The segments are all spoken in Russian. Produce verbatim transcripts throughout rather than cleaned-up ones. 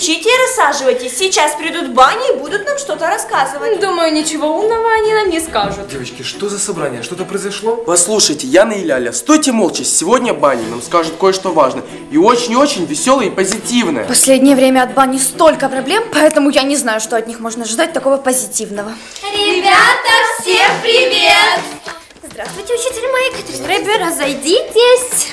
кричите и рассаживайтесь. Сейчас придут бани и будут нам что-то рассказывать. Думаю, ничего умного они нам не скажут. Девочки, что за собрание? Что-то произошло? Послушайте, Яна и Ляля, стойте молча. Сегодня Бани нам скажут кое-что важное. И очень-очень веселое и позитивное. В последнее время от Бани столько проблем, поэтому я не знаю, что от них можно ждать такого позитивного. Ребята, всем привет! Здравствуйте, учитель Майк. Рэбби, разойдитесь.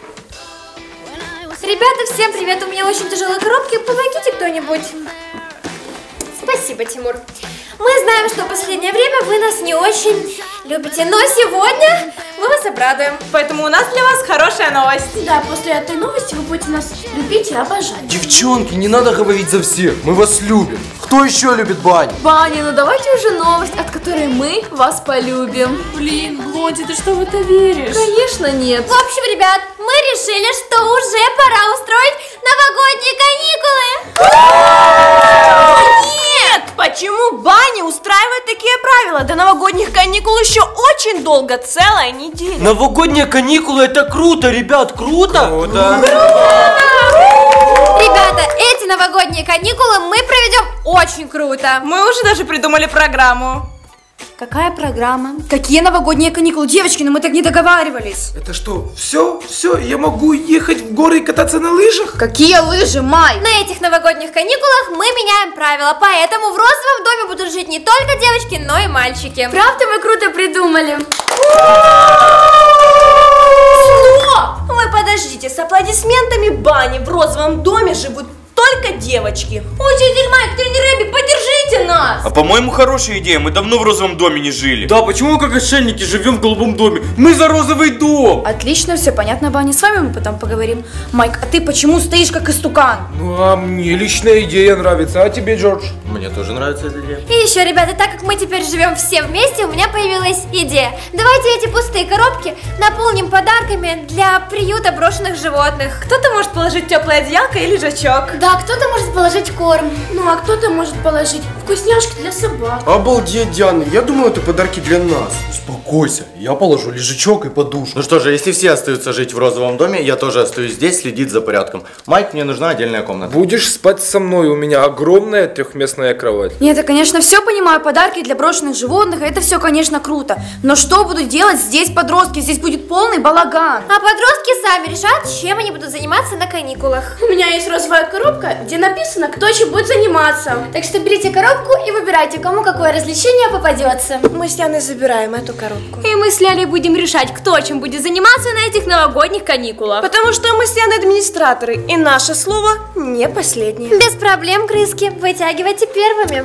Ребята, всем привет! У меня очень тяжелые коробки. Помогите кто-нибудь. Спасибо, Тимур. Мы знаем, что в последнее время вы нас не очень любите, но сегодня мы вас обрадуем. Поэтому у нас для вас хорошая новость. Да, после этой новости вы будете нас любить и обожать. Девчонки, не надо говорить за всех. Мы вас любим. Кто еще любит Бани? Бани, ну давайте уже новость, от которой мы вас полюбим. Блин, Блонди, ты что в это веришь? Конечно нет. В общем, ребят, мы решили, что уже пора устроить новогодние каникулы. Нет! Почему Бани устраивает такие правила? До новогодних каникул еще очень долго, целая неделя. Новогодние каникулы — это круто, ребят, круто! Круто! Ребята, эти новогодние каникулы мы проведем очень круто. Мы уже даже придумали программу. Какая программа? Какие новогодние каникулы? Девочки, ну мы так не договаривались. Это что, все? Все? Я могу ехать в горы и кататься на лыжах? Какие лыжи, Май? На этих новогодних каникулах мы меняем правила, поэтому в розовом доме будут жить не только девочки, но и мальчики. Правда мы круто придумали? Что? Вы подождите, с аплодисментами Бани в розовом доме живут только девочки. Учитель Майк, ты не Рэбби, поддержите нас! А по-моему, хорошая идея, мы давно в розовом доме не жили. Да, почему мы как отшельники живем в голубом доме? Мы за розовый дом! Отлично, все понятно, Бани, с вами мы потом поговорим. Майк, а ты почему стоишь как истукан? Ну, а мне личная идея нравится, а тебе, Джордж? Мне тоже нравится эта идея. И еще, ребята, так как мы теперь живем все вместе, у меня появилась идея. Давайте эти пустые коробки наполним подарками для приюта брошенных животных. Кто-то может положить теплое одеялко и лежачок. Да, кто-то может положить корм. Ну, а кто-то может положить вкусняшки для собак. Обалдеть, Диана, я думал, это подарки для нас. Успокойся, я положу лежачок и подушку. Ну что же, если все остаются жить в розовом доме, я тоже остаюсь здесь следить за порядком. Майк, мне нужна отдельная комната. Будешь спать со мной, у меня огромная трехместная кровать. Нет, я, конечно, все понимаю, подарки для брошенных животных, это все, конечно, круто. Но что будут делать здесь подростки? Здесь будет полный балаган. А подростки сами решат, чем они будут заниматься на каникулах. У меня есть розовая коробка, где написано, кто чем будет заниматься. Так что берите коробку и выбирайте, кому какое развлечение попадется. Мы с Яной забираем эту коробку. И мы с Лялей будем решать, кто чем будет заниматься на этих новогодних каникулах. Потому что мы с Яной администраторы, и наше слово не последнее. Без проблем, крыски, вытягивайте первыми.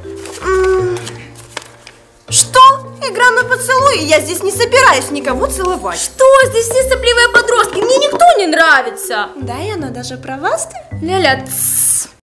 Что? Игра на поцелуй? Я здесь не собираюсь никого целовать. Что? Здесь все сопливые подростки, мне никто не нравится. Да, Яна, даже про вас ты? Ляля, тссс.